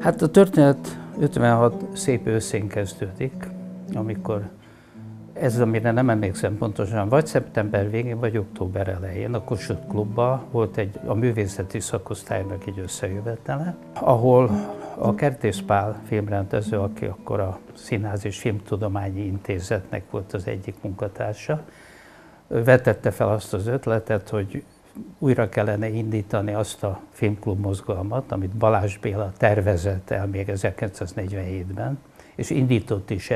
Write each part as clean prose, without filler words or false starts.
Hát a történet 56 szép őszén kezdődik, amikor ez, amire nem emlékszem pontosan, vagy szeptember végén, vagy október elején a Kossuth Klubban volt a művészeti szakosztálynak egy összejövetele, ahol a Kertész Pál filmrendező, aki akkor a Színház és Filmtudományi Intézetnek volt az egyik munkatársa, vetette fel azt az ötletet, hogy újra kellene indítani azt a filmklub mozgalmat, amit Balázs Béla tervezett el még 1947-ben, és indított is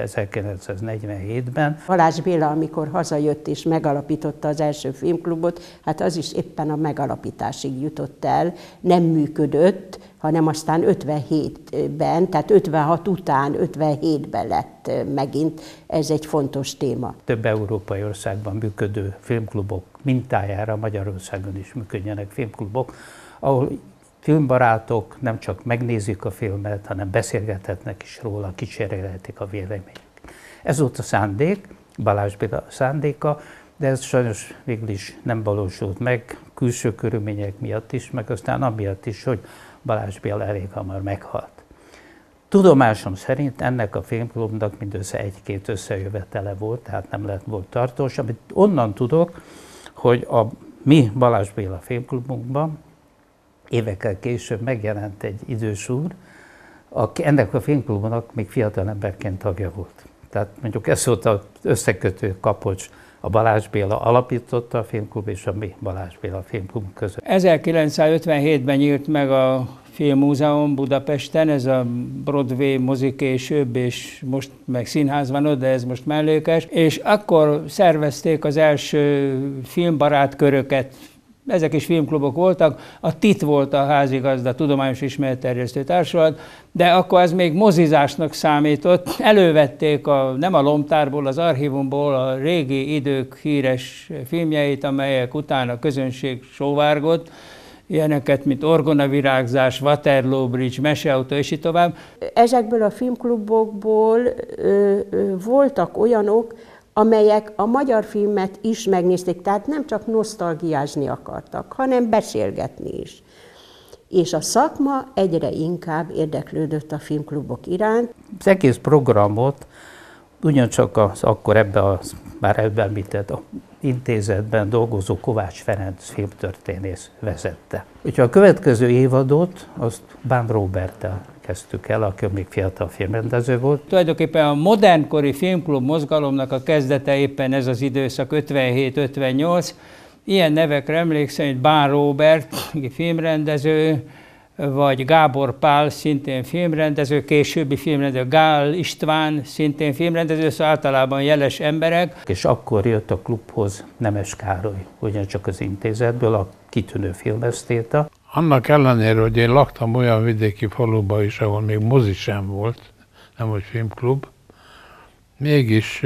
1947-ben. Balázs Béla, amikor hazajött és megalapította az első filmklubot, hát az is éppen a megalapításig jutott el, nem működött, hanem aztán 57-ben, tehát 56 után 57-ben lett megint. Ez egy fontos téma. Több európai országban működő filmklubok mintájára Magyarországon is működjenek filmklubok, ahol filmbarátok nem csak megnézik a filmet, hanem beszélgethetnek is róla, kicserélhetik a véleményeket. Ez volt a szándék, Balázs Béla szándéka, de ez sajnos végül is nem valósult meg, külső körülmények miatt is, meg aztán amiatt is, hogy Balázs Béla elég hamar meghalt. Tudomásom szerint ennek a filmklubnak mindössze egy-két összejövetele volt, tehát nem volt tartós. Amit onnan tudok, hogy a mi Balázs Béla filmklubunkban évekkel később megjelent egy idős úr, aki ennek a filmklubnak még fiatalemberként tagja volt. Tehát mondjuk ez volt az összekötő kapocs, a Balázs Béla alapította a filmklub és a mi Balázs Béla filmklub között. 1957-ben nyílt meg a Filmmúzeum Budapesten, ez a Broadway mozi később, és most meg színház van ott, de ez most mellékes, és akkor szervezték az első filmbarát köröket. Ezek is filmklubok voltak, a TIT volt a házigazda, Tudományos Ismeretterjesztő Társulat, de akkor ez még mozizásnak számított. Elővették nem a lomtárból, az archívumból a régi idők híres filmjeit, amelyek után a közönség sóvárgott, ilyeneket, mint Orgonavirágzás, Waterloo Bridge, Meseautó, és így tovább. Ezekből a filmklubokból voltak olyanok, amelyek a magyar filmet is megnézték, tehát nem csak nosztalgiázni akartak, hanem beszélgetni is. És a szakma egyre inkább érdeklődött a filmklubok iránt. Az egész programot ugyancsak akkor már ebben említett intézetben dolgozó Kovács Ferenc filmtörténész vezette. Úgyhogy a következő évadot azt Bán Róberttel kezdtük el, aki még fiatal filmrendező volt. Tulajdonképpen a modernkori filmklub mozgalomnak a kezdete éppen ez az időszak, 57-58. Ilyen nevekre emlékszem, hogy Bán Róbert, filmrendező, vagy Gábor Pál, szintén filmrendező, későbbi filmrendező, Gál István, szintén filmrendező, szóval általában jeles emberek. És akkor jött a klubhoz Nemes Károly, ugyancsak az intézetből, a kitűnő filmesztéta. Annak ellenére, hogy én laktam olyan vidéki faluban is, ahol még mozi sem volt, nem hogy filmklub, mégis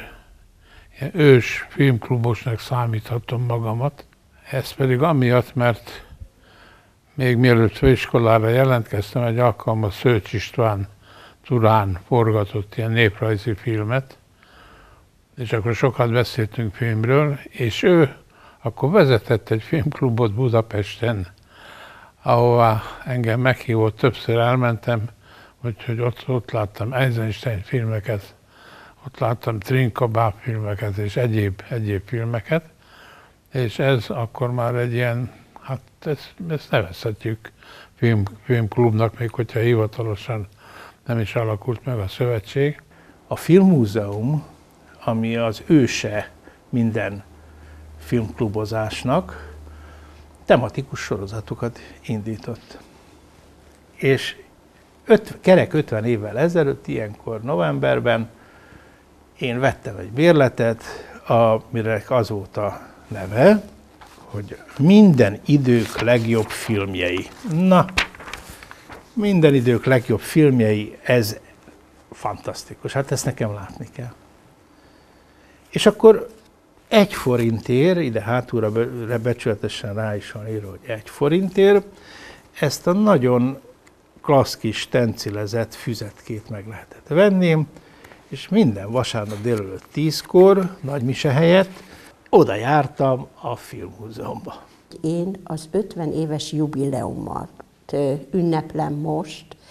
ős filmklubosnak számíthatom magamat. Ez pedig amiatt, mert még mielőtt főiskolára jelentkeztem, egy alkalommal Szőcs István Turán forgatott ilyen néprajzi filmet, és akkor sokat beszéltünk filmről, és ő akkor vezetett egy filmklubot Budapesten, ahová engem meghívott, többször elmentem, hogy ott láttam Eisenstein filmeket, ott láttam Trinka filmeket és egyéb filmeket, és ez akkor már egy ilyen, hát ezt nevezhetjük filmklubnak, még hogyha hivatalosan nem is alakult meg a szövetség. A Filmmúzeum, ami az őse minden filmklubozásnak, tematikus sorozatokat indított. És kerek 50 évvel ezelőtt, ilyenkor novemberben én vettem egy bérletet, amire az volt a neve, hogy minden idők legjobb filmjei. Na, minden idők legjobb filmjei, ez fantasztikus, hát ezt nekem látni kell. És akkor 1 forintért, ide hátulra becsületesen rá is van írva, hogy 1 forintért, ezt a nagyon klassz kis stencilezett füzetkét meg lehetett venni, és minden vasárnap délelőtt 10-kor, nagymise helyett, oda jártam a Filmmúzeumba. Én az 50 éves jubileumat ünneplem most,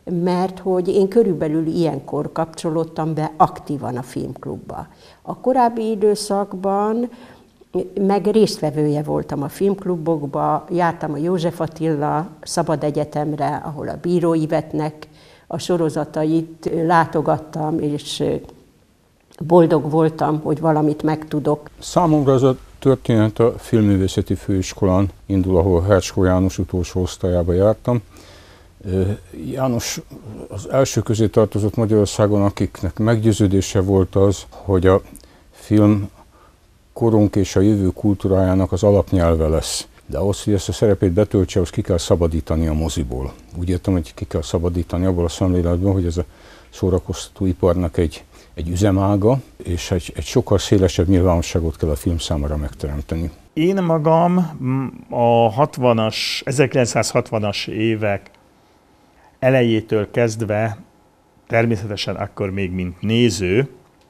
mert hogy én körülbelül ilyenkor kapcsolódtam be aktívan a filmklubba. A korábbi időszakban meg résztvevője voltam a filmklubokba, jártam a József Attila Szabad Egyetemre, ahol a Bíró Ivetnek a sorozatait látogattam, és boldog voltam, hogy valamit megtudok. Számomra ez a történet a Filmművészeti Főiskolán indul, ahol Hercskó János utolsó osztályába jártam. János az első közé tartozott Magyarországon, akiknek meggyőződése volt az, hogy a film korunk és a jövő kultúrájának az alapnyelve lesz. De ahhoz, hogy ezt a szerepét betöltse, ahhoz ki kell szabadítani a moziból. Úgy értem, hogy ki kell szabadítani abból a szemléletből, hogy ez a szórakoztatóiparnak egy üzemága, és egy sokkal szélesebb nyilvánosságot kell a film számára megteremteni. Én magam a 1960-as évek elejétől kezdve, természetesen akkor még mint néző,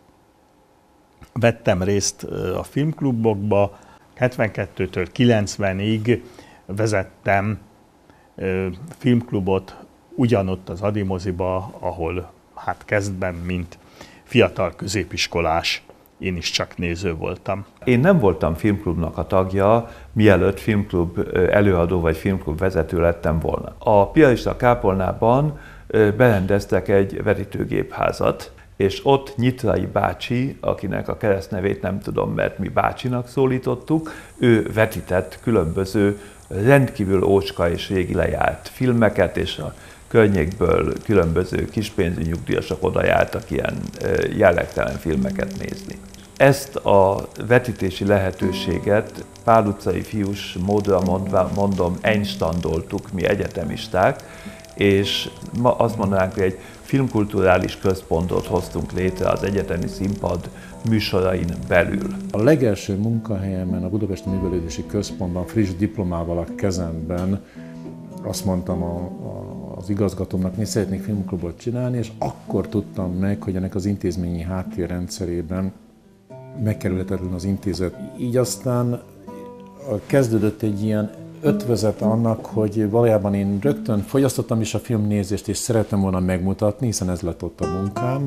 vettem részt a filmklubokba, 72-től 90-ig vezettem filmklubot ugyanott az Ady moziba, ahol hát kezdben, mint fiatal középiskolás, én is csak néző voltam. Én nem voltam filmklubnak a tagja, mielőtt filmklub előadó vagy filmklub vezető lettem volna. A piarista kápolnában berendeztek egy vetítőgépházat, és ott Nyitrai bácsi, akinek a keresztnevét nem tudom, mert mi bácsinak szólítottuk, ő vetített különböző rendkívül ócska és régi lejárt filmeket, és a környékből különböző kispénzű nyugdíjasok oda jártak ilyen jellegtelen filmeket nézni. Ezt a vetítési lehetőséget Pál utcai fiús módra mondom, einstandoltuk mi egyetemisták, és ma azt mondanánk, hogy egy filmkulturális központot hoztunk létre az egyetemi színpad műsorain belül. A legelső munkahelyemen, a Budapesti Művelődési Központban friss diplomával a kezemben azt mondtam az igazgatómnak, hogy szeretnék filmklubot csinálni, és akkor tudtam meg, hogy ennek az intézményi háttérrendszerében megkerülhetetlen az intézet. Így aztán kezdődött egy ilyen ötvözet annak, hogy valójában én rögtön fogyasztottam is a filmnézést, és szerettem volna megmutatni, hiszen ez lett ott a munkám.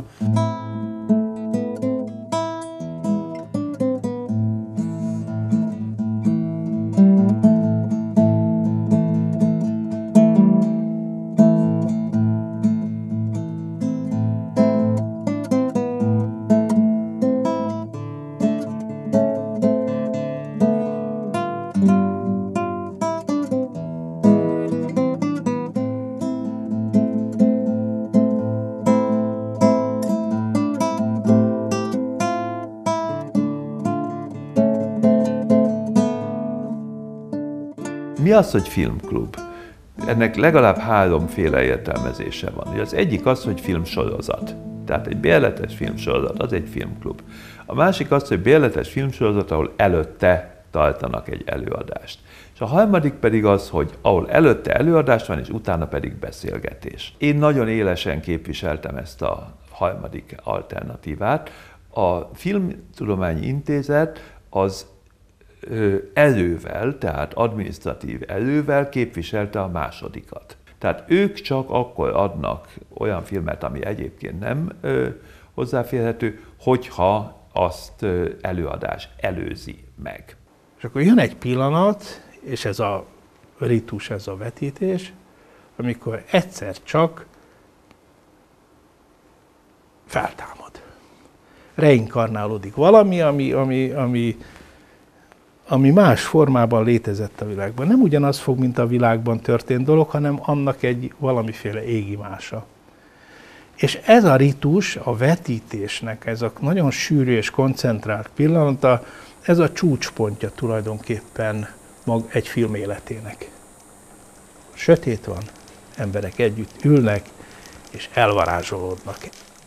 Mi az, hogy filmklub? Ennek legalább háromféle értelmezése van. Az egyik az, hogy filmsorozat. Tehát egy bérletes filmsorozat, az egy filmklub. A másik az, hogy bérletes filmsorozat, ahol előtte tartanak egy előadást. És a harmadik pedig az, hogy ahol előtte előadás van, és utána pedig beszélgetés. Én nagyon élesen képviseltem ezt a harmadik alternatívát. A Filmtudományi Intézet az elővel, tehát adminisztratív elővel képviselte a másodikat. Tehát ők csak akkor adnak olyan filmet, ami egyébként nem hozzáférhető, hogyha azt előadás előzi meg. És akkor jön egy pillanat, és ez a ritus, ez a vetítés, amikor egyszer csak feltámad. Reinkarnálódik valami, ami más formában létezett a világban. Nem ugyanaz fog, mint a világban történt dolog, hanem annak egy valamiféle égi mása. És ez a ritus, a vetítésnek, ez a nagyon sűrű és koncentrált pillanata, ez a csúcspontja tulajdonképpen egy film életének. Sötét van, emberek együtt ülnek, és elvarázsolódnak.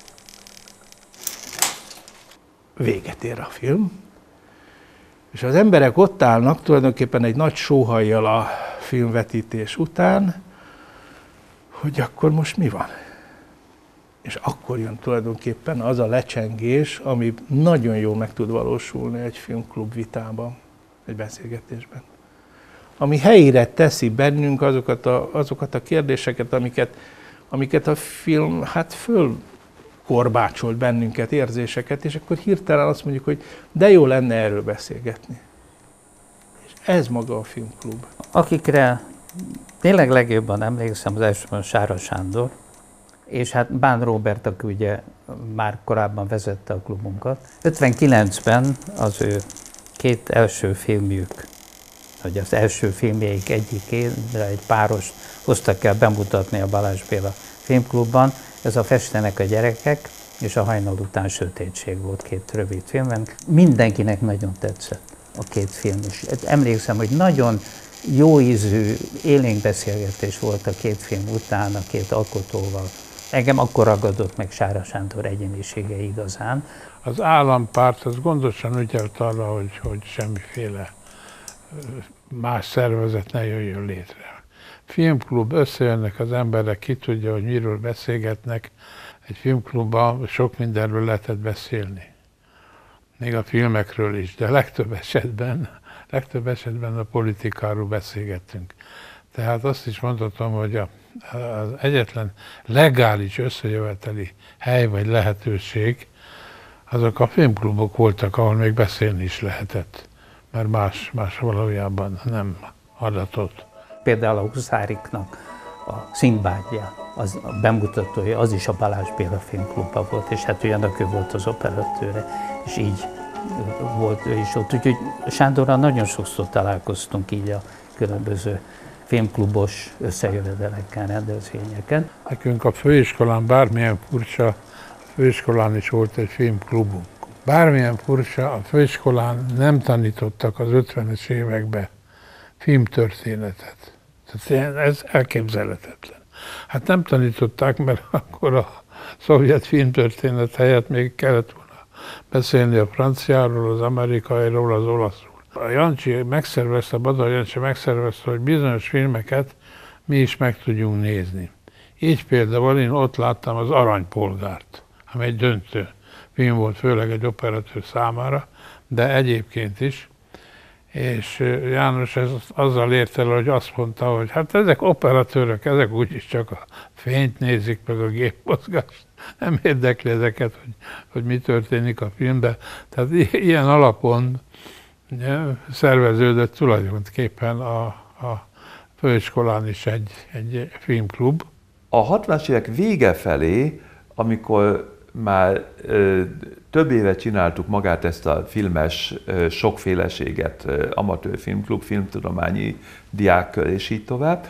Véget ér a film, és az emberek ott állnak tulajdonképpen egy nagy sóhajjal a filmvetítés után, hogy akkor most mi van? És akkor jön tulajdonképpen az a lecsengés, ami nagyon jól meg tud valósulni egy filmklub vitában, egy beszélgetésben. Ami helyére teszi bennünk azokat a kérdéseket, amiket amiket a film hát fölkorbácsolt bennünket, érzéseket, és akkor hirtelen azt mondjuk, hogy de jó lenne erről beszélgetni. És ez maga a filmklub. Akikre tényleg legjobban emlékszem, az elsőben Sára Sándor, és hát Bán Róbert, aki ugye már korábban vezette a klubunkat. 59-ben az ő két első filmjük, vagy az első filmjeik egyikére egy párost hoztak el bemutatni a Balázs Béla filmklubban. Ez a Festenek a gyerekek és a Hajnal után sötétség volt, két rövid filmben. Mindenkinek nagyon tetszett a két film is. Emlékszem, hogy nagyon jó ízű, élénk beszélgetés volt a két film után, a két alkotóval. Engem akkor ragadott meg Sára Sándor egyénisége igazán. Az állampárt az gondosan ügyelt arra, hogy semmiféle más szervezet ne jöjjön létre. Filmklub, összejönnek az emberek, ki tudja, hogy miről beszélgetnek. Egy filmklubban sok mindenről lehetett beszélni. Még a filmekről is, de legtöbb esetben a politikáról beszélgettünk. Tehát azt is mondhatom, hogy az egyetlen legális összejöveteli hely vagy lehetőség, azok a filmklubok voltak, ahol még beszélni is lehetett, mert más valójában nem adatott. Például a Huszáriknak a Szindbádja, az a bemutatója, az is a Balázs Béla filmklubban volt, és hát ugyanak ő volt az operatőre, és így volt ő is ott. Úgyhogy Sándorral nagyon sokszor találkoztunk így a különböző filmklubos összejövedeleken, rendezvényeken. Nekünk a főiskolán bármilyen furcsa, a főiskolán is volt egy filmklubunk. Bármilyen furcsa, a főiskolán nem tanítottak az 50-es években filmtörténetet. Tehát ez elképzelhetetlen. Hát nem tanították, mert akkor a szovjet filmtörténet helyett még kellett volna beszélni a franciáról, az amerikairól, az olaszról. A Jancsi megszervezte, Badar Jancsi megszervezte, hogy bizonyos filmeket mi is meg tudjunk nézni. Így például én ott láttam az Aranypolgárt, ami egy döntő film volt, főleg egy operatőr számára, de egyébként is. És János azzal ért el, hogy azt mondta, hogy hát ezek operatőrök, ezek úgyis csak a fényt nézik, meg a gépmozgást. Nem érdekli ezeket, hogy mi történik a filmben. Tehát ilyen alapon szerveződött tulajdonképpen a főiskolán is egy filmklub. A 60-as évek vége felé, amikor már több éve csináltuk magát ezt a filmes sokféleséget, amatőr filmklub, filmtudományi diákkör és így tovább,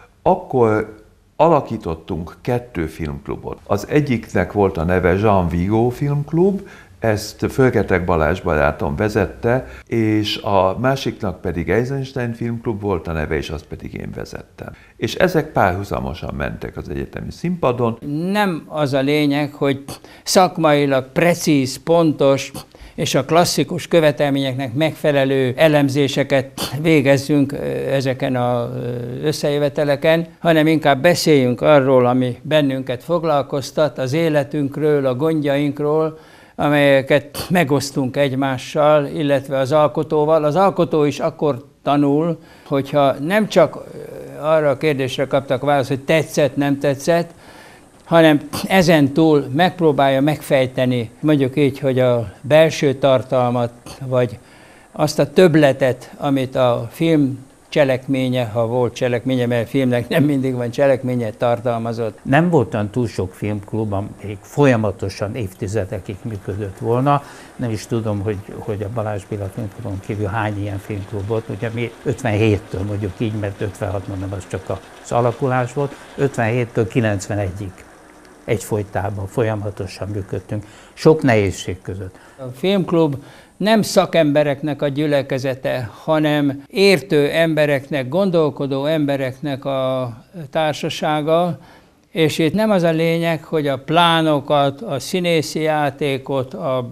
akkor alakítottunk 2 filmklubot. Az egyiknek volt a neve Jean Vigo filmklub, ezt Fölgetek Balázs barátom vezette, és a másiknak pedig Eisenstein filmklub volt a neve, és azt pedig én vezettem. És ezek párhuzamosan mentek az egyetemi színpadon. Nem az a lényeg, hogy szakmailag precíz, pontos és a klasszikus követelményeknek megfelelő elemzéseket végezzünk ezeken az összejöveteleken, hanem inkább beszéljünk arról, ami bennünket foglalkoztat, az életünkről, a gondjainkról, amelyeket megosztunk egymással, illetve az alkotóval. Az alkotó is akkor tanul, hogyha nem csak arra a kérdésre kaptak választ, hogy tetszett, nem tetszett, hanem ezen túl megpróbálja megfejteni, mondjuk így, hogy a belső tartalmat, vagy azt a többletet, amit a film cselekménye, ha volt cselekménye, mert a filmnek nem mindig van cselekménye, tartalmazott. Nem volt olyan túl sok filmklub, amelyik folyamatosan évtizedekig működött volna. Nem is tudom, hogy a Balázs Béla filmklubon kívül hány ilyen filmklub volt. Ugye mi 57-től mondjuk így, mert 56-ban nem, az csak az alakulás volt, 57-től 91-ig egyfolytában folyamatosan működtünk, sok nehézség között. A filmklub nem szakembereknek a gyülekezete, hanem értő embereknek, gondolkodó embereknek a társasága, és itt nem az a lényeg, hogy a plánokat, a színészi játékot, a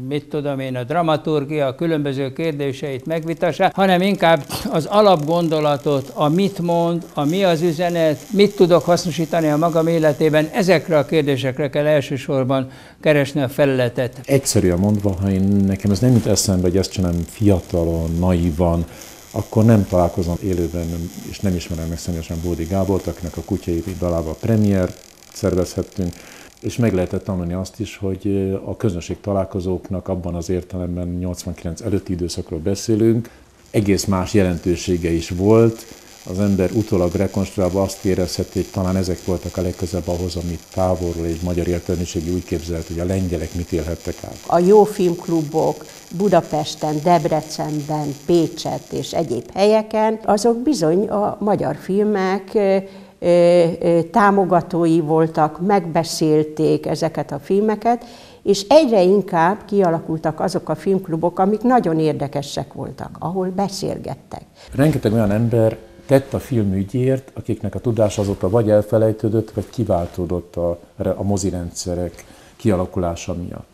dramaturgia, a különböző kérdéseit megvitassák, hanem inkább az alapgondolatot, a mit mond, a mi az üzenet, mit tudok hasznosítani a magam életében, ezekre a kérdésekre kell elsősorban keresni a feleletet. Egyszerűen mondva, ha nekem ez nem jut eszembe, hogy ezt csinálom fiatalon, naívan, akkor nem találkozom élőben, és nem ismerem meg személyesen Bódi Gábort, akinek a Kutyai dalában a premier, szervezhettünk, és meg lehetett tanulni azt is, hogy a közönség találkozóknak abban az értelemben 89 előtti időszakról beszélünk, egész más jelentősége is volt. Az ember utólag rekonstruálva azt érezheti, hogy talán ezek voltak a legközelebb ahhoz, amit távolról egy magyar értelmiségi úgy képzelt, hogy a lengyelek mit élhettek át. A jó filmklubok Budapesten, Debrecenben, Pécset és egyéb helyeken, azok bizony a magyar filmek támogatói voltak, megbeszélték ezeket a filmeket, és egyre inkább kialakultak azok a filmklubok, amik nagyon érdekesek voltak, ahol beszélgettek. Rengeteg olyan ember tett a filmügyért, akiknek a tudása azóta vagy elfelejtődött, vagy kiváltódott a mozirendszerek kialakulása miatt.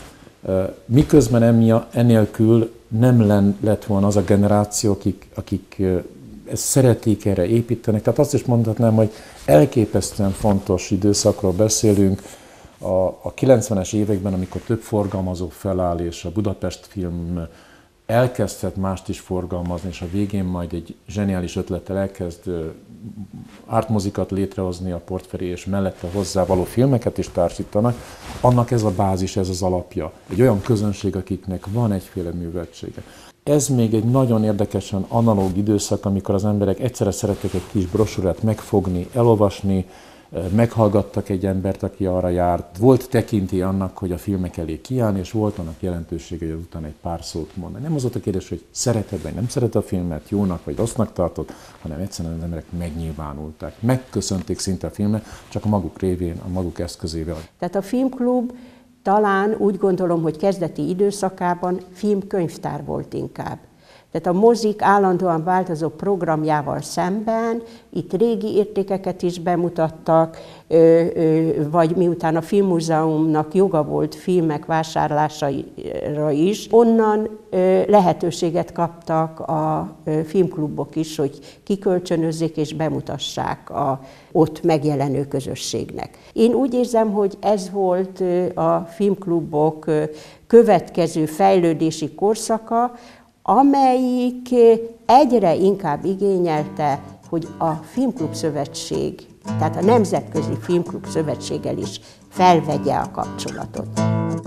Miközben enélkül nem lett volna az a generáció, akik ezt szeretik, erre építenek. Tehát azt is mondhatnám, hogy elképesztően fontos időszakról beszélünk. A 90-es években, amikor több forgalmazó feláll, és a Budapest Film elkezdhet mást is forgalmazni, és a végén majd egy zseniális ötlettel elkezd ártmozikat létrehozni a portfelé, és mellette hozzá való filmeket is társítanak, annak ez a bázis, ez az alapja. Egy olyan közönség, akiknek van egyféle műveltsége. Ez még egy nagyon érdekesen analóg időszak, amikor az emberek egyszerre szerettek egy kis brosúrát megfogni, elolvasni, meghallgattak egy embert, aki arra járt. Volt tekintély annak, hogy a filmek elé kiállni, és volt annak jelentősége, hogy utána egy pár szót mondani. Nem az volt a kérdés, hogy szereted vagy nem szereted a filmet, jónak vagy rossznak tartod, hanem egyszerűen az emberek megnyilvánulták. Megköszönték szinte a filmet, csak a maguk révén, a maguk eszközével. Tehát a filmklub talán úgy gondolom, hogy kezdeti időszakában filmkönyvtár volt inkább. Tehát a mozik állandóan változó programjával szemben itt régi értékeket is bemutattak, vagy miután a Filmmúzeumnak joga volt filmek vásárlására is, onnan lehetőséget kaptak a filmklubok is, hogy kikölcsönözzék és bemutassák a ott megjelenő közösségnek. Én úgy érzem, hogy ez volt a filmklubok következő fejlődési korszaka, amelyik egyre inkább igényelte, hogy a Filmklub Szövetség, tehát a Nemzetközi Filmklub Szövetséggel is felvegye a kapcsolatot.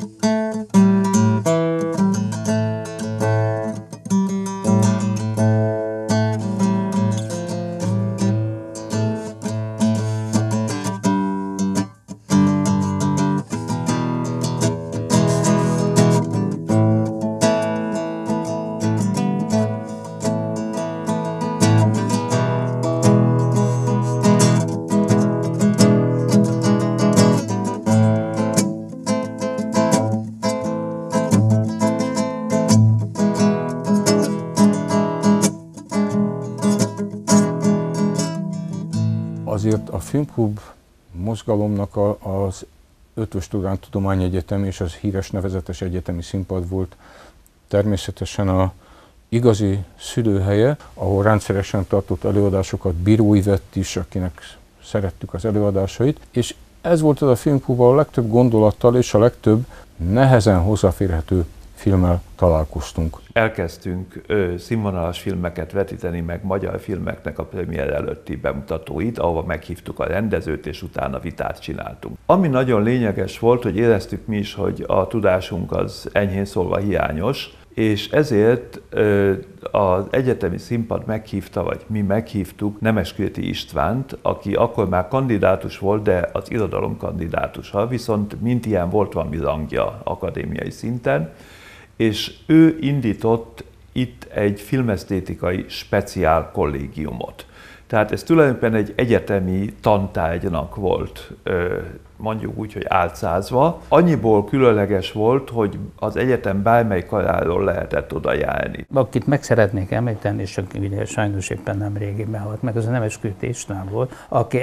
Azért a filmklub mozgalomnak az Ötvös Tudományegyetem és az híres nevezetes egyetemi színpad volt természetesen a igazi szülőhelye, ahol rendszeresen tartott előadásokat Bíró Ivett is, akinek szerettük az előadásait, és ez volt az a filmklub, ahol a legtöbb gondolattal és a legtöbb nehezen hozzáférhető filmmel találkoztunk. Elkezdtünk színvonalas filmeket vetíteni, meg magyar filmeknek a premier előtti bemutatóit, ahova meghívtuk a rendezőt, és utána vitát csináltunk. Ami nagyon lényeges volt, hogy éreztük mi is, hogy a tudásunk az enyhén szólva hiányos, és ezért az egyetemi színpad meghívta, vagy mi meghívtuk Nemeskürti Istvánt, aki akkor már kandidátus volt, de az irodalom kandidátusa, viszont mint ilyen volt valami rangja akadémiai szinten, és ő indított itt egy filmesztétikai speciál kollégiumot. Tehát ez tulajdonképpen egy egyetemi tantárgynak volt, mondjuk úgy, hogy álcázva. Annyiból különleges volt, hogy az egyetem bármely karáról lehetett oda járni. Akit meg szeretnék említeni, és ugye sajnos éppen nem régiben halt meg, az a Nemeskürti István volt, aki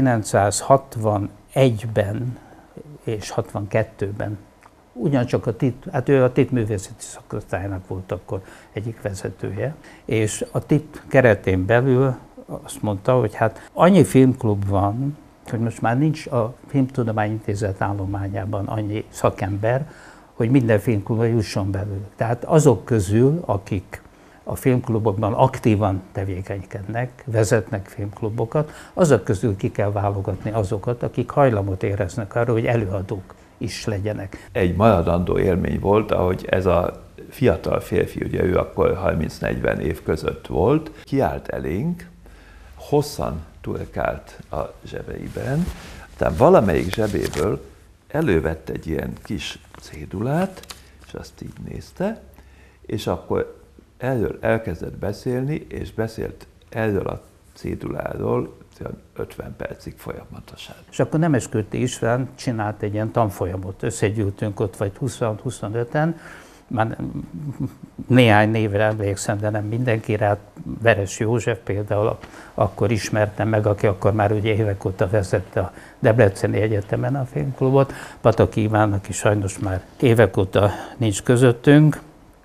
1961-ben és 62-ben ugyancsak ő a TIT művészeti szakosztályának volt akkor egyik vezetője, és a TIT keretén belül azt mondta, hogy hát annyi filmklub van, hogy most már nincs a Filmtudományintézet állományában annyi szakember, hogy minden filmklubba jusson belőle. Tehát azok közül, akik a filmklubokban aktívan tevékenykednek, vezetnek filmklubokat, azok közül ki kell válogatni azokat, akik hajlamot éreznek arra, hogy előadók is legyenek. Egy maradandó élmény volt, ahogy ez a fiatal férfi, ugye ő akkor 30-40 év között volt, kiállt elénk, hosszan turkált a zsebeiben, aztán valamelyik zsebéből elővett egy ilyen kis cédulát, és azt így nézte, és akkor erről elkezdett beszélni, és beszélt erről a céduláról 50 percig folyamatosan. És akkor Nemeskürti István csinált egy ilyen tanfolyamot, összegyűltünk ott vagy 20-25-en, már néhány névre emlékszem, de nem mindenki rá. Veres József például akkor ismertem meg, aki akkor már ugye évek óta vezette a Debreceni Egyetemen a filmklubot. Pataki Iván, aki sajnos már évek óta nincs közöttünk,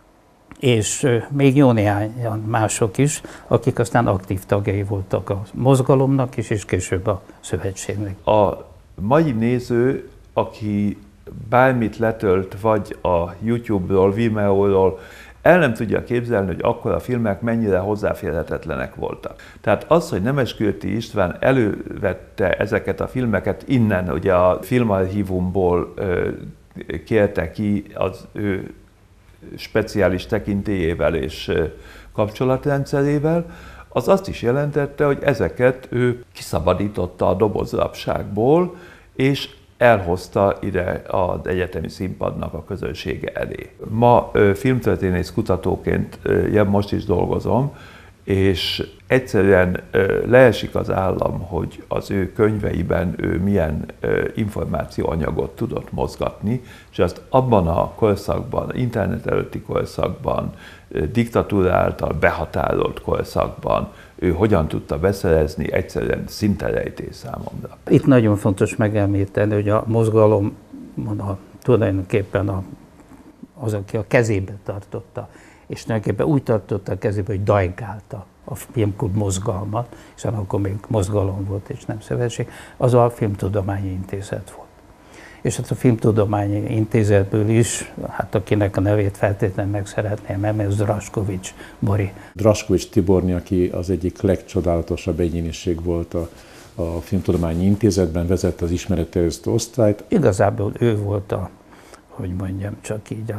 és még jó néhányan mások is, akik aztán aktív tagjai voltak a mozgalomnak is, és később a szövetségnek. A mai néző, aki bármit letölt, vagy a YouTube-ról, Vimeo-ról, el nem tudja képzelni, hogy akkor a filmek mennyire hozzáférhetetlenek voltak. Tehát az, hogy Nemeskürti István elővette ezeket a filmeket innen, ugye a filmarchívumból kérte ki az ő speciális tekintélyével és kapcsolatrendszerével, az azt is jelentette, hogy ezeket ő kiszabadította a dobozrapságból, és elhozta ide az egyetemi színpadnak a közönsége elé. Ma filmtörténész kutatóként most is dolgozom, és egyszerűen leesik az állam, hogy az ő könyveiben ő milyen információanyagot tudott mozgatni, és azt abban a korszakban, internet előtti korszakban, diktatúra által behatárolt korszakban ő hogyan tudta beszerezni, egyszerűen szinte rejtés számomra. Itt nagyon fontos megemlíteni, hogy a mozgalom tulajdonképpen az, aki a kezébe tartotta, és tulajdonképpen úgy tartotta a kezébe, hogy dajkálta a filmklub mozgalmat, hiszen akkor még mozgalom volt és nem szövetség, az a Filmtudományi Intézet volt. És hát a Filmtudományi Intézetből is, hát akinek a nevét feltétlenül meg szeretném emelni, az Draskovics Bori. Draskovics Tiborni, aki az egyik legcsodálatosabb egyéniség volt a Filmtudományi Intézetben, vezette az ismeretterjesztő osztályt. Igazából ő volt hogy mondjam, csak így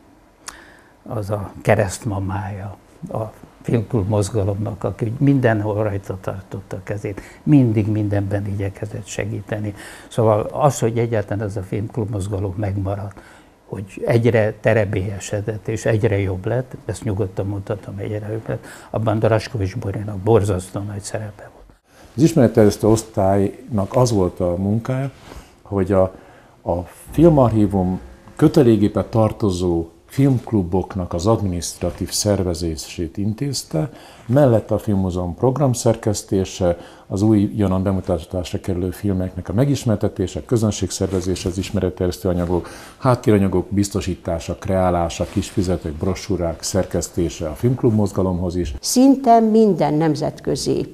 az a keresztmamája a filmklub mozgalomnak, aki mindenhol rajta tartotta a kezét, mindig mindenben igyekezett segíteni. Szóval az, hogy egyáltalán ez a filmklub mozgalom megmaradt, hogy egyre terebélyesedett és egyre jobb lett, ezt nyugodtan mondhatom, egyre jobb lett, abban Draskovics Borinak borzasztó nagy szerepe volt. Az ismeretterjesztő osztálynak az volt a munkája, hogy a filmarchívum kötelékbe tartozó filmkluboknak az adminisztratív szervezését intézte, mellette a Filmmúzeum programszerkesztése, az újonnan bemutatásra kerülő filmeknek a megismertetése, közönségszervezése, az ismeretterjesztő anyagok, háttéranyagok biztosítása, kreálása, kisfüzetek, brossúrák szerkesztése a filmklub mozgalomhoz is. Szinte minden nemzetközi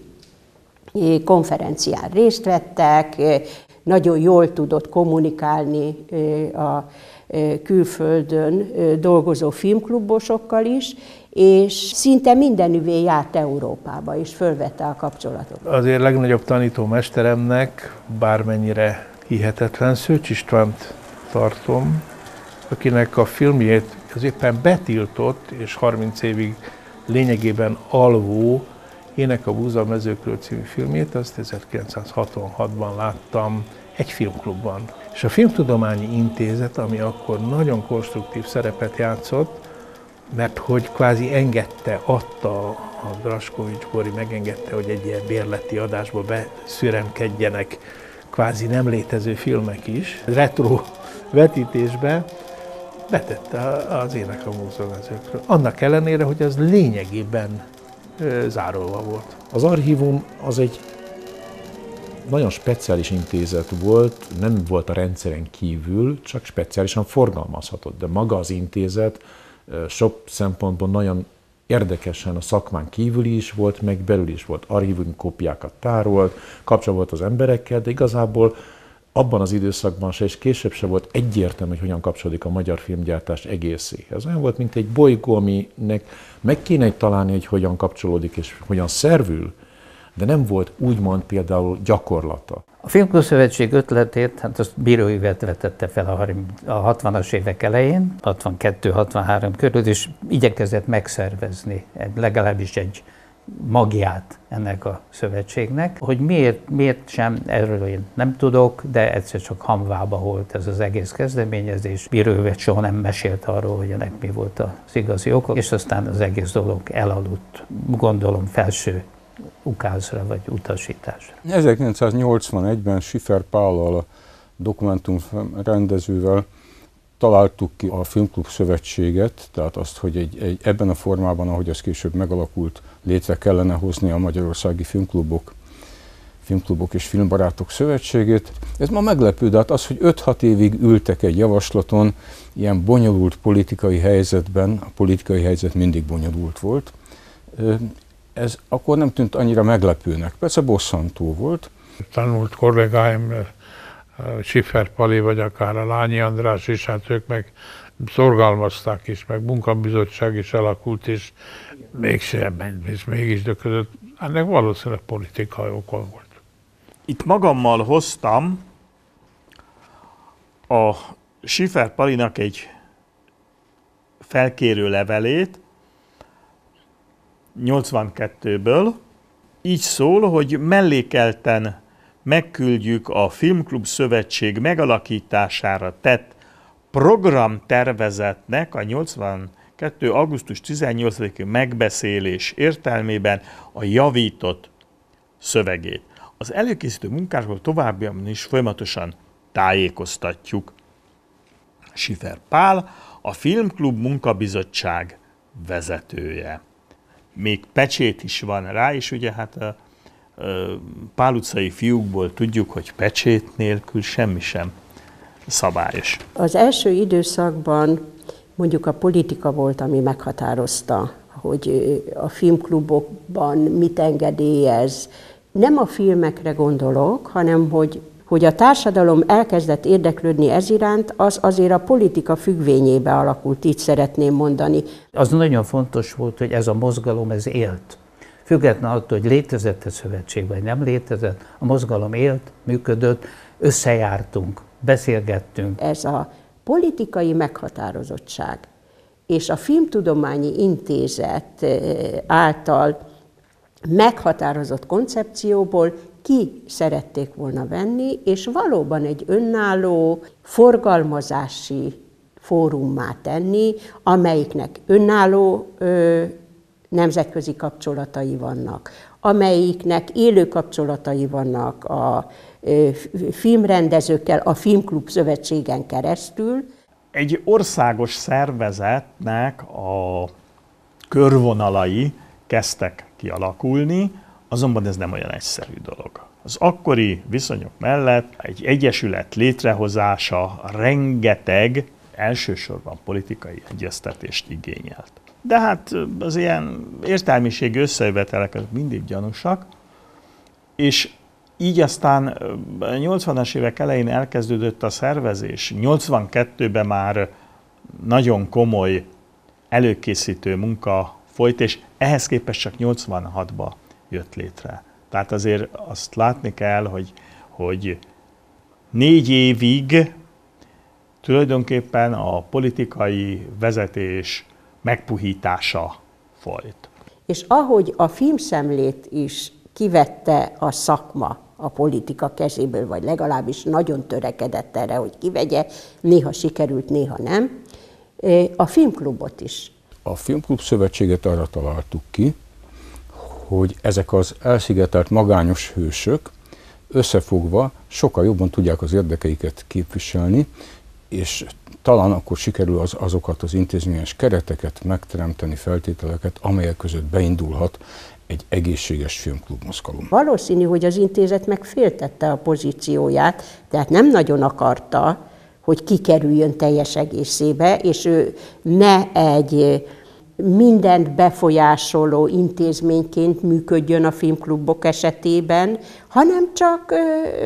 konferencián részt vettek, nagyon jól tudott kommunikálni a külföldön dolgozó filmklubosokkal is, és szinte mindenüvé járt Európába, és fölvette a kapcsolatot. Azért legnagyobb tanítómesteremnek, bármennyire hihetetlen, Szőcs Istvánt tartom, akinek a filmjét az éppen betiltott, és 30 évig lényegében alvó Ének a Búzamezőkről című filmjét, azt 1966-ban láttam egy filmklubban. És a Filmtudományi Intézet, ami akkor nagyon konstruktív szerepet játszott, mert hogy kvázi adta a Draskovics Bori megengedte, hogy egy ilyen bérleti adásba beszüremkedjenek kvázi nem létező filmek is. Retro vetítésbe betette az Ének a Búzamezőkről. Annak ellenére, hogy az lényegében zárolva volt. Az archívum az egy nagyon speciális intézet volt, nem volt a rendszeren kívül, csak speciálisan forgalmazhatott, de maga az intézet sok szempontból nagyon érdekesen a szakmán kívüli is volt, meg belül is volt. Archívum kópiákat tárolt, kapcsolat volt az emberekkel, de igazából abban az időszakban se, és később se volt egyértelmű, hogy hogyan kapcsolódik a magyar filmgyártás egészéhez. Olyan volt, mint egy bolygó, aminek meg kéne találni, hogy hogyan kapcsolódik és hogyan szervül, de nem volt úgymond például gyakorlata. A Filmklub Szövetség ötletét, hát azt Bíró Ivett vetette fel a 60-as évek elején, 62-63 körül, és igyekezett megszervezni legalábbis egy magját ennek a szövetségnek. Hogy miért sem, erről én nem tudok, de egyszer csak hamvába volt ez az egész kezdeményezés. Bíró Ivett soha nem mesélt arról, hogy ennek mi volt az igazi oka, és aztán az egész dolog elaludt, gondolom felső ukázra vagy utasításra. 1981-ben Schiffer Pállal, a dokumentum rendezővel találtuk ki a Filmklub Szövetséget, tehát azt, hogy ebben a formában, ahogy az később megalakult, létre kellene hozni a Magyarországi Filmklubok és Filmbarátok Szövetségét. Ez ma meglepő, de hát az, hogy 5-6 évig ültek egy javaslaton, ilyen bonyolult politikai helyzetben, a politikai helyzet mindig bonyolult volt, ez akkor nem tűnt annyira meglepőnek. Persze bosszantó volt. Tanult kollégáim, Schiffer Pali, vagy akár a Lányi András is, hát ők meg szorgalmazták is, meg munkabizottság is alakult, és mégis de között ennek valószínűleg politikai oka volt. Itt magammal hoztam a Schiffer Palinak egy felkérő levelét, 82-ből, így szól, hogy mellékelten megküldjük a Filmklub Szövetség megalakítására tett programtervezetnek a 82. augusztus 18-i megbeszélés értelmében a javított szövegét. Az előkészítő munkásról továbbiakban is folyamatosan tájékoztatjuk. Schiffer Pál, a Filmklub munkabizottság vezetője. Még pecsét is van rá, és ugye hát a Pál utcai fiúkból tudjuk, hogy pecsét nélkül semmi sem szabályos. Az első időszakban mondjuk a politika volt, ami meghatározta, hogy a filmklubokban mit engedélyez. Nem a filmekre gondolok, hanem hogy a társadalom elkezdett érdeklődni ez iránt, az azért a politika függvényébe alakult, így szeretném mondani. Az nagyon fontos volt, hogy ez a mozgalom, ez élt. Függetlenül attól, hogy létezett a szövetség, vagy nem létezett, a mozgalom élt, működött, összejártunk, beszélgettünk. Ez a politikai meghatározottság és a Filmtudományi Intézet által meghatározott koncepcióból ki szerették volna venni, és valóban egy önálló forgalmazási fórummá tenni, amelyiknek önálló nemzetközi kapcsolatai vannak, amelyiknek élő kapcsolatai vannak a filmrendezőkkel, a Filmklub Szövetségen keresztül. Egy országos szervezetnek a körvonalai kezdtek kialakulni, azonban ez nem olyan egyszerű dolog. Az akkori viszonyok mellett egy egyesület létrehozása rengeteg, elsősorban politikai egyeztetést igényelt. De hát az ilyen értelmiségi összejövetelek mindig gyanúsak, és így aztán a 80-as évek elején elkezdődött a szervezés. 82-ben már nagyon komoly előkészítő munka folyt, és ehhez képest csak 86-ban jött létre. Tehát azért azt látni kell, hogy 4 évig tulajdonképpen a politikai vezetés megpuhítása folyt. És ahogy a filmszemlét is kivette a szakma a politika kezéből, vagy legalábbis nagyon törekedett erre, hogy kivegye, néha sikerült, néha nem, a filmklubot is. A Filmklub Szövetséget arra találtuk ki, hogy ezek az elszigetelt magányos hősök összefogva sokkal jobban tudják az érdekeiket képviselni, és talán akkor sikerül azokat az intézményes kereteket megteremteni, feltételeket, amelyek között beindulhat egy egészséges filmklub mozgalom. Valószínű, hogy az intézet megféltette a pozícióját, tehát nem nagyon akarta, hogy kikerüljön teljes egészébe, és ő ne egy mindent befolyásoló intézményként működjön a filmklubok esetében, hanem csak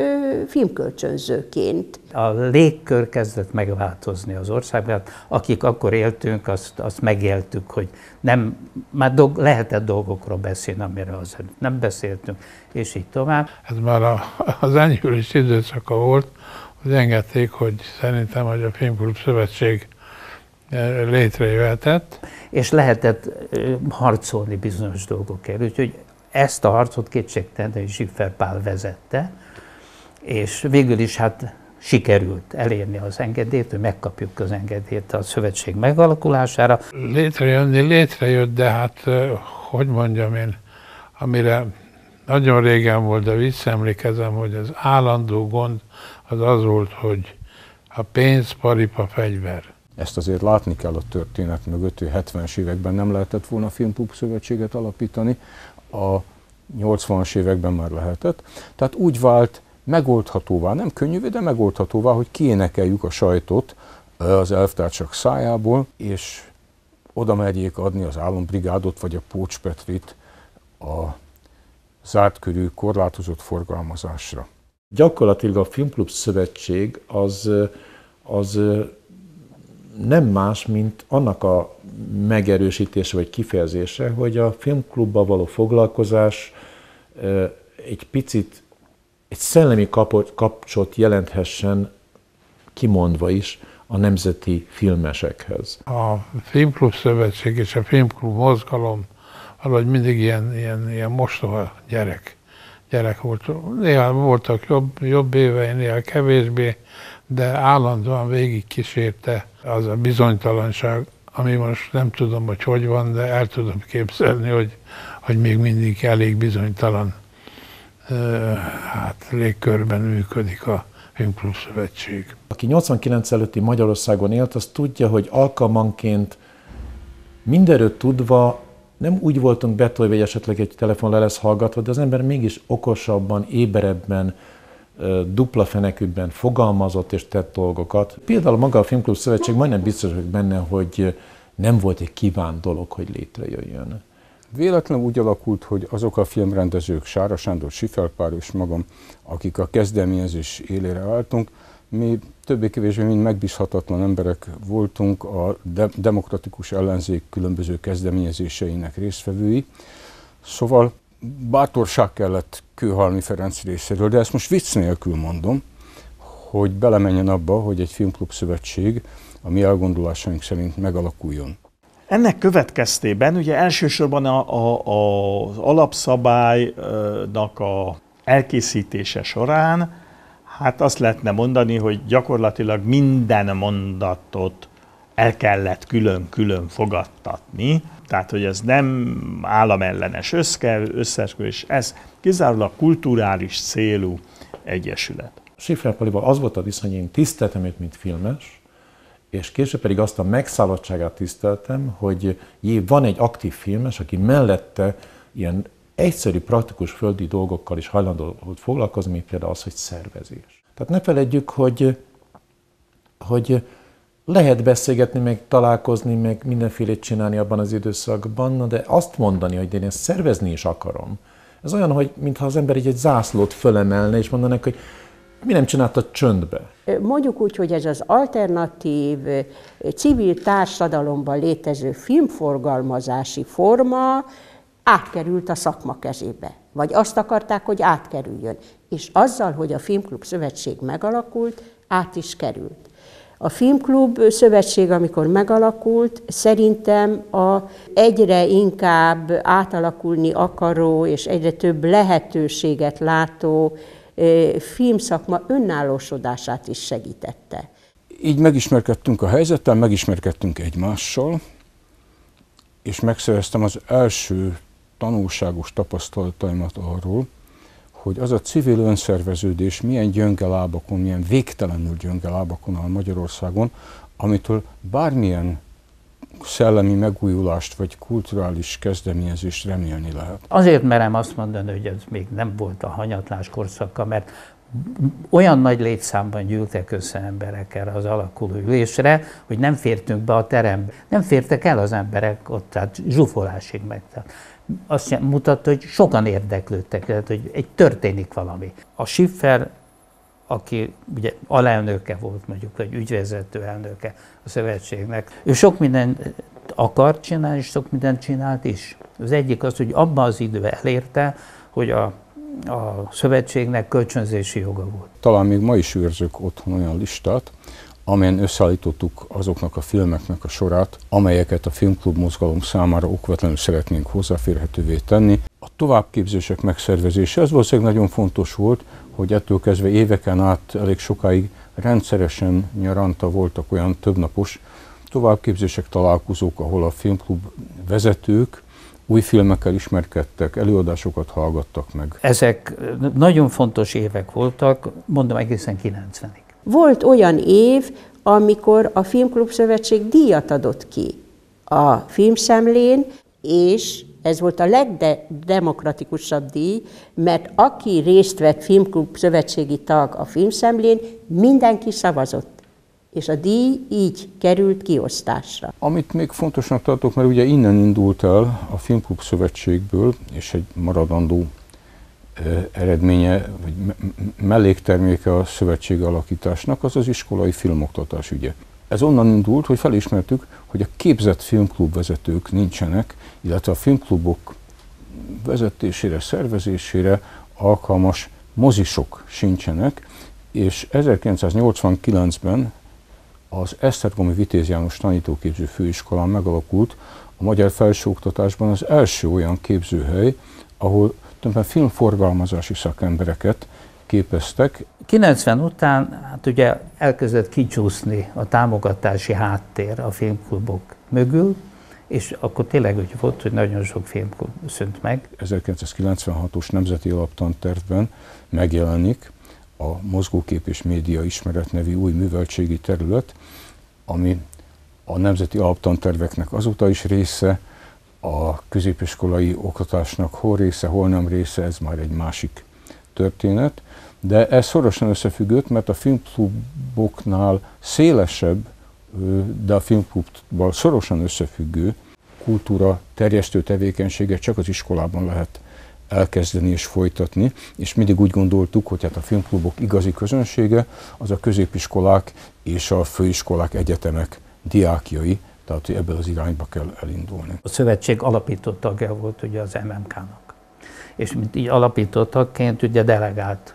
filmkölcsönzőként. A légkör kezdett megváltozni az országban. Akik akkor éltünk, azt megéltük, hogy már lehetett dolgokról beszélni, amiről azért nem beszéltünk, és így tovább. Ez már az enyhülés időszaka volt, hogy engedték, hogy szerintem, hogy a Filmklub Szövetség létrejöhetett. És lehetett harcolni bizonyos dolgokért. Úgyhogy ezt a harcot kétségtelen Schiffer Pál vezette, és végül is hát sikerült elérni az engedélyt, hogy megkapjuk az engedélyt a szövetség megalakulására. Létrejött, de hát, hogy mondjam én, amire nagyon régen volt, de visszaemlékezem, hogy az állandó gond az volt, hogy a pénz, paripa, fegyver. Ezt azért látni kell a történet mögött, hogy 70-es években nem lehetett volna Filmklub Szövetséget alapítani, a 80-as években már lehetett. Tehát úgy vált megoldhatóvá, nem könnyűvé, de megoldhatóvá, hogy kiénekeljük a sajtot az elvtársak szájából, és oda merjék adni az Álombrigádot vagy a Pócs Petrit a zárt körű, korlátozott forgalmazásra. Gyakorlatilag a Filmklub Szövetség az nem más, mint annak a megerősítése vagy kifejezése, hogy a filmklubban való foglalkozás egy picit egy szellemi kapcsot jelenthessen, kimondva is, a nemzeti filmesekhez. A Filmklub Szövetség és a Filmklub mozgalom valahogy mindig ilyen mostoha gyerek volt. Néha voltak jobb évei, néha kevésbé, de állandóan végig kísérte az a bizonytalanság, ami most nem tudom, hogy van, de el tudom képzelni, hogy még mindig elég bizonytalan légkörben működik a Filmklub Szövetség. Aki 89 előtti Magyarországon élt, az tudja, hogy alkalmanként mindenről tudva nem úgy voltunk betolva, hogy esetleg egy telefon le lesz hallgatva, de az ember mégis okosabban, éberebben, dupla fenekükben fogalmazott és tett dolgokat. Például maga a Filmklub Szövetség majdnem biztos vagyok benne, hogy nem volt egy kívánt dolog, hogy létrejöjjön. Véletlenül úgy alakult, hogy azok a filmrendezők, Sára Sándor, Schiffer Pál és magam, akik a kezdeményezés élére álltunk, mi többé-kevésbé mind megbízhatatlan emberek voltunk, a demokratikus ellenzék különböző kezdeményezéseinek résztvevői. Szóval bátorság kellett Kőhalmi Ferenc részéről, de ezt most vicc nélkül mondom, hogy belemenjen abba, hogy egy Filmklub Szövetség a mi elgondolásaink szerint megalakuljon. Ennek következtében ugye elsősorban az alapszabálynak a elkészítése során, hát azt lehetne mondani, hogy gyakorlatilag minden mondatot el kellett külön-külön fogadtatni, tehát hogy ez nem államellenes összeesküvés, ez kizárólag kulturális célú egyesület. Schiffer Pálival az volt a viszony, én tiszteltem őt, mint filmes, és később pedig azt a megszállottságát tiszteltem, hogy van egy aktív filmes, aki mellette ilyen egyszerű, praktikus földi dolgokkal is hajlandó volt foglalkozni, mint például az, hogy szervezés. Tehát ne feledjük, hogy lehet beszélgetni, meg találkozni, meg mindenfélét csinálni abban az időszakban, de azt mondani, hogy én ezt szervezni is akarom, ez olyan, hogy mintha az ember így egy zászlót fölemelne, és mondanak, hogy mi nem csináltad csöndbe. Mondjuk úgy, hogy ez az alternatív, civil társadalomban létező filmforgalmazási forma átkerült a szakma kezébe. Vagy azt akarták, hogy átkerüljön. És azzal, hogy a Filmklub Szövetség megalakult, át is került. A Filmklub Szövetség, amikor megalakult, szerintem egyre inkább átalakulni akaró és egyre több lehetőséget látó filmszakma önállósodását is segítette. Így megismerkedtünk a helyzettel, megismerkedtünk egymással, és megszereztem az első tanulságos tapasztalataimat arról, hogy az a civil önszerveződés milyen gyönge lábakon, milyen végtelenül gyönge lábakon áll Magyarországon, amitől bármilyen szellemi megújulást vagy kulturális kezdeményezést remélni lehet. Azért merem azt mondani, hogy ez még nem volt a hanyatlás korszaka, mert olyan nagy létszámban gyűltek össze emberek erre az alakuló ülésre, hogy nem fértünk be a terembe. Nem fértek el az emberek ott, tehát zsúfolásig meg. Tehát azt mutatta, hogy sokan érdeklődtek, tehát hogy történik valami. A Schiffer, aki ugye alelnöke volt, mondjuk, vagy ügyvezető elnöke a szövetségnek, ő sok mindent akart csinálni, és sok mindent csinált is. Az egyik az, hogy abban az időben elérte, hogy a szövetségnek kölcsönzési joga volt. Talán még ma is őrzök otthon olyan listát, amelyen összeállítottuk azoknak a filmeknek a sorát, amelyeket a filmklub mozgalom számára okvetlenül szeretnénk hozzáférhetővé tenni. A továbbképzések megszervezése, ez valószínűleg nagyon fontos volt, hogy ettől kezdve éveken át elég sokáig rendszeresen nyaranta voltak olyan többnapos továbbképzések, találkozók, ahol a filmklub vezetők új filmekkel ismerkedtek, előadásokat hallgattak meg. Ezek nagyon fontos évek voltak, mondom egészen 90-ig. Volt olyan év, amikor a Filmklub Szövetség díjat adott ki a filmszemlén, és ez volt a legdemokratikusabb díj, mert aki részt vett Filmklub Szövetségi tag a filmszemlén, mindenki szavazott. És a díj így került kiosztásra. Amit még fontosnak tartok, mert ugye innen indult el a Filmklub Szövetségből, és egy maradandó eredménye, vagy mellékterméke a szövetség alakításnak, az az iskolai filmoktatás ügye. Ez onnan indult, hogy felismertük, hogy a képzett filmklub vezetők nincsenek, illetve a filmklubok vezetésére, szervezésére alkalmas mozisok sincsenek, és 1989-ben az Esztergomi Vitéz János Tanítóképző Főiskolán megalakult a magyar felsőoktatásban az első olyan képzőhely, ahol többen filmforgalmazási szakembereket képeztek. 90 után hát ugye elkezdett kicsúszni a támogatási háttér a filmklubok mögül, és akkor tényleg úgy volt, hogy nagyon sok filmklub szűnt meg. 1996-os Nemzeti Alaptantervben megjelenik a Mozgókép és Média Ismeret nevű új műveltségi terület, ami a nemzeti alaptanterveknek azóta is része, a középiskolai oktatásnak hol része, hol nem része, ez már egy másik történet. De ez szorosan összefüggött, mert a filmkluboknál szélesebb, de a filmklubban szorosan összefüggő kultúra terjesztő tevékenységet csak az iskolában lehet elkezdeni és folytatni, és mindig úgy gondoltuk, hogy hát a filmklubok igazi közönsége az a középiskolák és a főiskolák, egyetemek diákjai, tehát hogy ebből az irányba kell elindulni. A szövetség alapító tagja volt ugye az MMK-nak, és mint így alapító tagként ugye delegált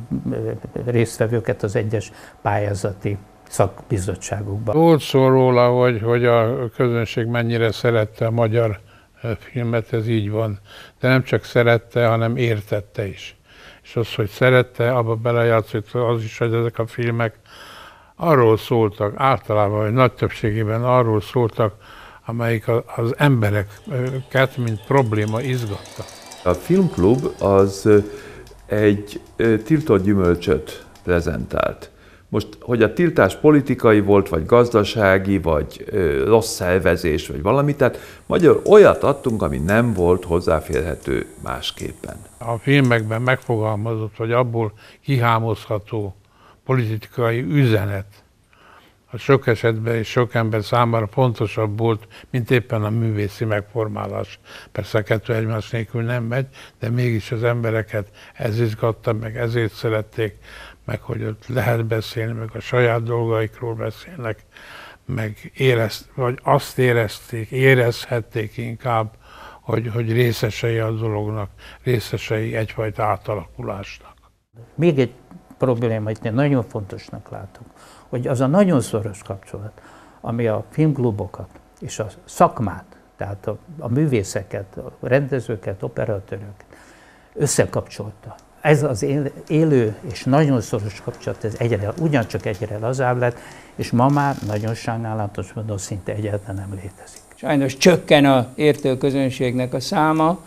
résztvevőket az egyes pályázati szakbizottságokba. Volt szó róla, hogy a közönség mennyire szerette a magyar filmet, ez így van. De nem csak szerette, hanem értette is. És az, hogy szerette, abba belejátszott az is, hogy ezek a filmek arról szóltak, általában, vagy nagy többségében arról szóltak, amelyik az embereket, mint probléma izgatta. A filmklub az egy tiltott gyümölcsöt prezentált. Most, hogy a tiltás politikai volt, vagy gazdasági, vagy rossz szervezés, vagy valami, tehát magyarul olyat adtunk, ami nem volt hozzáférhető másképpen. A filmekben megfogalmazott, vagy abból kihámozható politikai üzenet, a sok esetben és sok ember számára fontosabb volt, mint éppen a művészi megformálás. Persze a kettő egymás nélkül nem megy, de mégis az embereket ez izgatta, meg ezért szerették, meg hogy ott lehet beszélni, meg a saját dolgaikról beszélnek, meg vagy azt érezhették inkább, hogy részesei a dolognak, részesei egyfajta átalakulásnak. Még egy probléma, itt én nagyon fontosnak látom, hogy az a nagyon szoros kapcsolat, ami a filmklubokat és a szakmát, tehát a művészeket, a rendezőket, operatőröket összekapcsolta. Ez az élő és nagyon szoros kapcsolat, ez ugyancsak egyre lazább lett, és ma már nagyon sajnálatos módon szinte egyáltalán nem létezik. Sajnos csökken az értő közönségnek a száma,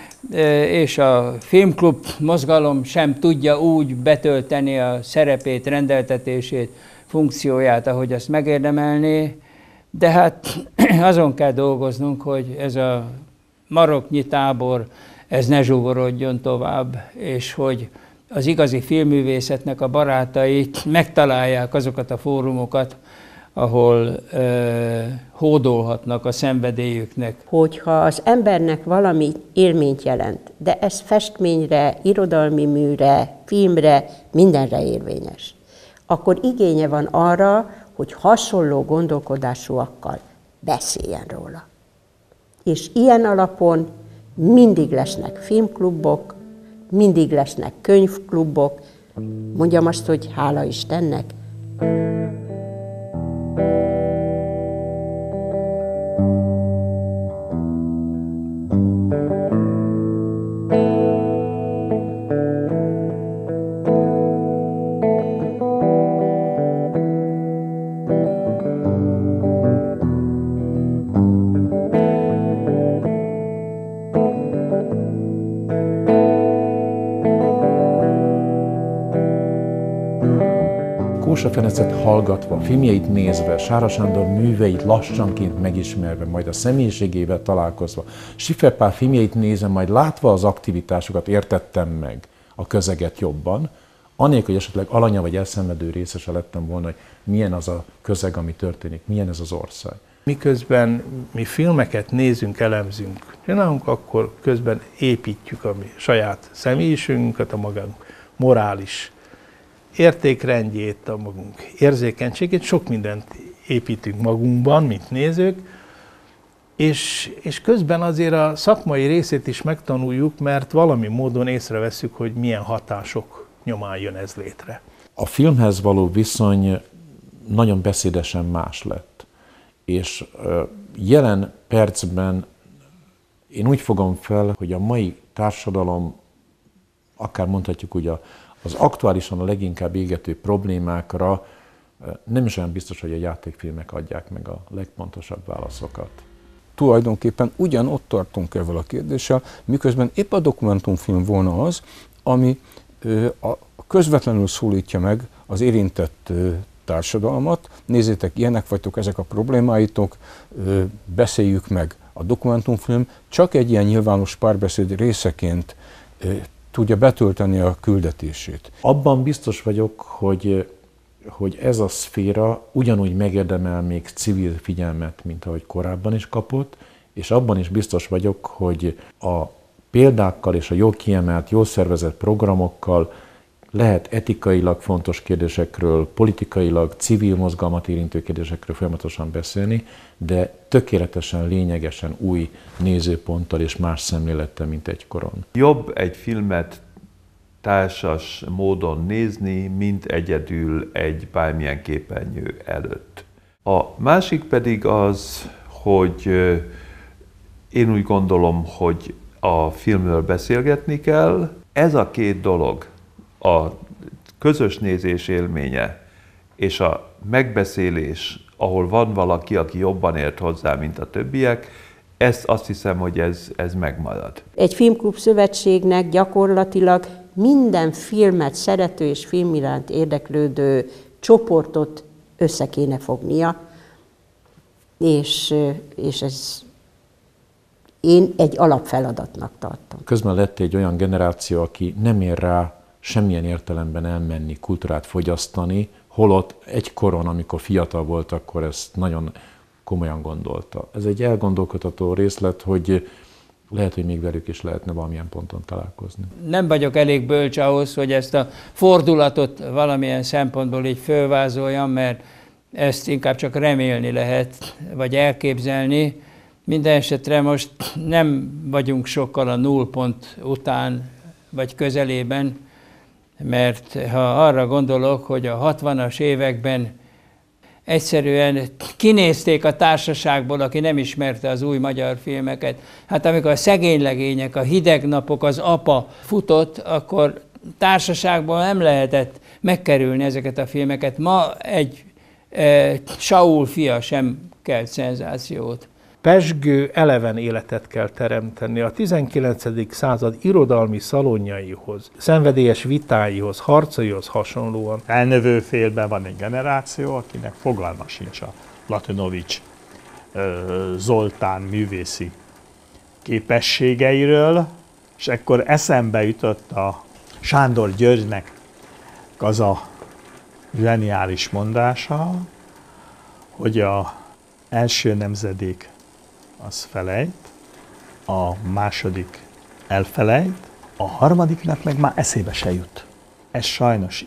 és a filmklub mozgalom sem tudja úgy betölteni a szerepét, rendeltetését, funkcióját, ahogy azt megérdemelné, de hát azon kell dolgoznunk, hogy ez a maroknyi tábor, ez ne zsugorodjon tovább, és hogy az igazi filmművészetnek a barátai megtalálják azokat a fórumokat, ahol hódolhatnak a szenvedélyüknek. Hogyha az embernek valami élményt jelent, de ez festményre, irodalmi műre, filmre, mindenre érvényes, akkor igénye van arra, hogy hasonló gondolkodásúakkal beszéljen róla. És ilyen alapon mindig lesznek filmklubok, mindig lesznek könyvklubok. Mondjam azt, hogy hála Istennek. Kósa Ferencet hallgatva, filmjeit nézve, Sára Sándor műveit lassanként megismerve, majd a személyiségével találkozva, Schiffer Pál filmjeit nézve, majd látva az aktivitásokat értettem meg a közeget jobban, anélkül, hogy esetleg alanya vagy elszenvedő részese lettem volna, hogy milyen az a közeg, ami történik, milyen ez az ország. Miközben mi filmeket nézünk, elemzünk, csinálunk, akkor közben építjük a mi saját személyiségünket, a magunk morális értékrendjét, a magunk érzékenységét, sok mindent építünk magunkban, mint nézők, és közben azért a szakmai részét is megtanuljuk, mert valami módon észrevesszük, hogy milyen hatások nyomán jön ez létre. A filmhez való viszony nagyon beszédesen más lett, és jelen percben én úgy fogom fel, hogy a mai társadalom, akár mondhatjuk úgy, az aktuálisan a leginkább égető problémákra nem is olyan biztos, hogy a játékfilmek adják meg a legpontosabb válaszokat. Tulajdonképpen ugyanott tartunk ezzel a kérdéssel, miközben épp a dokumentumfilm volna az, ami közvetlenül szólítja meg az érintett társadalmat. Nézzétek, ilyenek vagytok, ezek a problémáitok, beszéljük meg. A dokumentumfilm csak egy ilyen nyilvános párbeszéd részeként tudja betölteni a küldetését. Abban biztos vagyok, hogy ez a szféra ugyanúgy megérdemel még civil figyelmet, mint ahogy korábban is kapott, és abban is biztos vagyok, hogy a példákkal és a jól kiemelt, jól szervezett programokkal lehet etikailag fontos kérdésekről, politikailag, civil mozgalmat érintő kérdésekről folyamatosan beszélni, de tökéletesen, lényegesen új nézőponttal és más szemlélettel, mint egykoron. Jobb egy filmet társas módon nézni, mint egyedül egy bármilyen képernyő előtt. A másik pedig az, hogy én úgy gondolom, hogy a filmről beszélgetni kell. Ez a két dolog, a közös nézés élménye és a megbeszélés, ahol van valaki, aki jobban ért hozzá, mint a többiek, ezt azt hiszem, hogy ez megmarad. Egy filmklub szövetségnek gyakorlatilag minden filmet szerető és film iránt érdeklődő csoportot össze kéne fognia, és ez én egy alapfeladatnak tartom. Közben lett egy olyan generáció, aki nem ér rá semmilyen értelemben elmenni, kultúrát fogyasztani, holott egykoron, amikor fiatal volt, akkor ezt nagyon komolyan gondolta. Ez egy elgondolkodható részlet, hogy lehet, hogy még velük is lehetne valamilyen ponton találkozni. Nem vagyok elég bölcs ahhoz, hogy ezt a fordulatot valamilyen szempontból így fölvázoljam, mert ezt inkább csak remélni lehet, vagy elképzelni. Minden esetre most nem vagyunk sokkal a nullpont után, vagy közelében, mert ha arra gondolok, hogy a 60-as években egyszerűen kinézték a társaságból, aki nem ismerte az új magyar filmeket. Hát amikor a szegénylegények, a hideg napok, az apa futott, akkor társaságból nem lehetett megkerülni ezeket a filmeket. Ma egy Saul fia sem kelt szenzációt. Pezsgő, eleven életet kell teremteni a 19. század irodalmi szalonjaihoz, szenvedélyes vitáihoz, harcaihoz hasonlóan. Elnövő félben van egy generáció, akinek fogalma sincs a Latinovics Zoltán művészi képességeiről, és ekkor eszembe jutott a Sándor Györgynek az a zseniális mondása, hogy a első nemzedék az felejt, a második elfelejt, a harmadiknak meg már eszébe se jut. Ez sajnos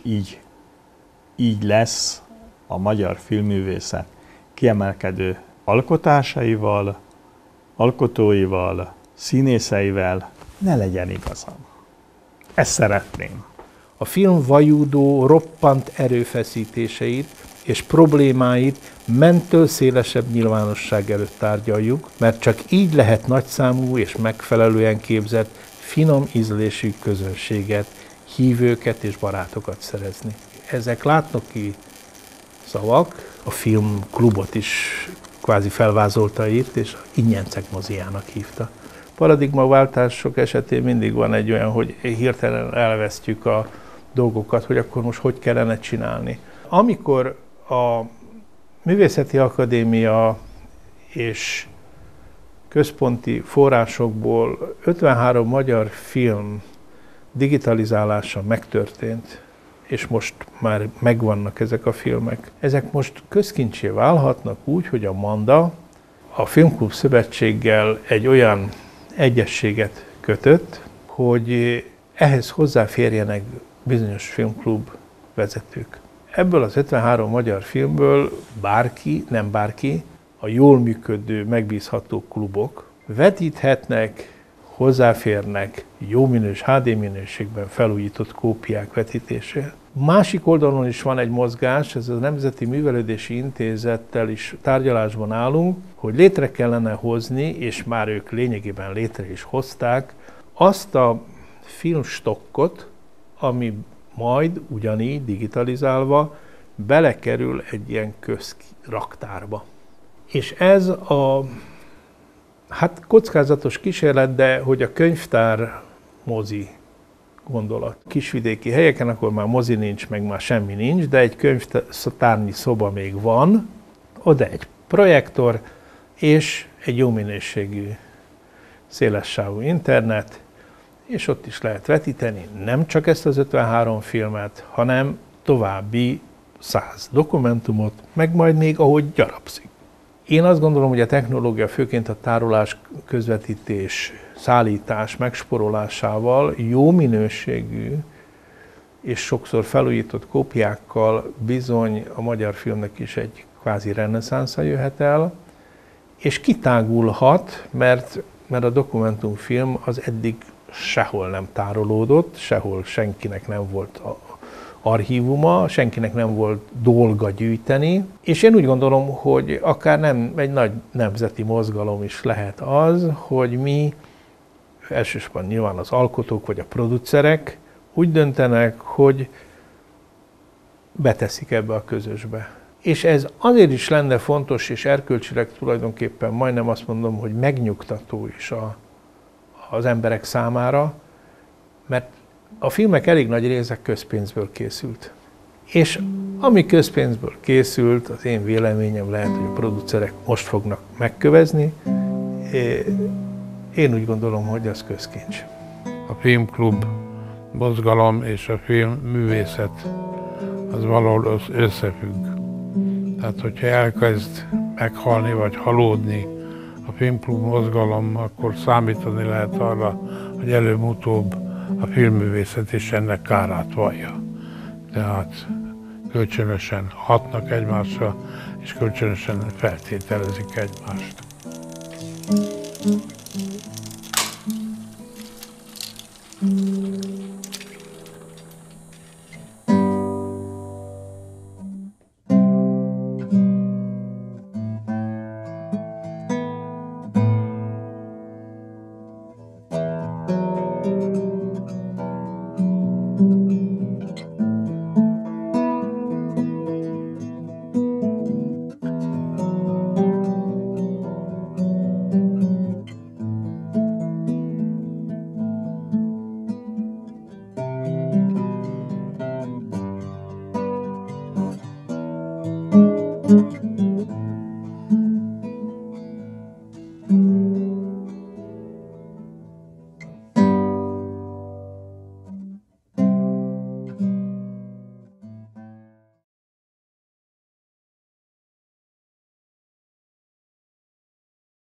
így lesz a magyar filmművészet kiemelkedő alkotásaival, alkotóival, színészeivel. Ne legyen igazam. Ezt szeretném. A film vajúdó, roppant erőfeszítéseit és problémáit mentől szélesebb nyilvánosság előtt tárgyaljuk, mert csak így lehet nagyszámú és megfelelően képzett, finom ízlésű közönséget, hívőket és barátokat szerezni. Ezek látnoki szavak, a filmklubot is kvázi felvázolta itt, és Ingyencek moziának hívta. Paradigmaváltások esetén mindig van egy olyan, hogy hirtelen elvesztjük a dolgokat, hogy akkor most hogy kellene csinálni. Amikor a Művészeti Akadémia és központi forrásokból 53 magyar film digitalizálása megtörtént, és most már megvannak ezek a filmek. Ezek most közkincsé válhatnak úgy, hogy a Manda a Filmklub Szövetséggel egy olyan egyezséget kötött, hogy ehhez hozzáférjenek bizonyos filmklub vezetők. Ebből az 53 magyar filmből bárki, nem bárki, a jól működő, megbízható klubok vetíthetnek, hozzáférnek jó HD minőségben felújított kópiák vetítésére. Másik oldalon is van egy mozgás, ez a Nemzeti Művelődési Intézettel is tárgyalásban állunk, hogy létre kellene hozni, és már ők lényegében létre is hozták, azt a filmstokkot, ami majd ugyanígy digitalizálva belekerül egy ilyen közraktárba. És ez a kockázatos kísérlet, de hogy a könyvtár mozi gondolat. Kisvidéki helyeken akkor már mozi nincs, meg már semmi nincs, de egy könyvtárnyi szoba még van, oda egy projektor és egy jó minőségű szélessávú internet, és ott is lehet vetíteni nem csak ezt az 53 filmet, hanem további 100 dokumentumot, meg majd még ahogy gyarapszik. Én azt gondolom, hogy a technológia főként a tárolás, közvetítés, szállítás megsporolásával jó minőségű és sokszor felújított kópiákkal bizony a magyar filmnek is egy kvázi reneszánsza jöhet el, és kitágulhat, mert a dokumentumfilm az eddig sehol nem tárolódott, sehol senkinek nem volt archívuma, senkinek nem volt dolga gyűjteni, és én úgy gondolom, hogy akár nem egy nagy nemzeti mozgalom is lehet az, hogy mi, elsősorban nyilván az alkotók vagy a producerek úgy döntenek, hogy beteszik ebbe a közösbe. És ez azért is lenne fontos, és erkölcsileg tulajdonképpen majdnem azt mondom, hogy megnyugtató is az emberek számára, mert a filmek elég nagy része közpénzből készült. És ami közpénzből készült, az én véleményem lehet, hogy a producerek most fognak megkövezni. Én úgy gondolom, hogy az közkincs. A filmklub mozgalom és a filmművészet az valahol összefügg. Tehát, hogyha elkezd meghalni vagy halódni a filmklub mozgalom, akkor számítani lehet arra, hogy előbb-utóbb a filmművészet is ennek kárát vallja. Tehát kölcsönösen hatnak egymásra, és kölcsönösen feltételezik egymást.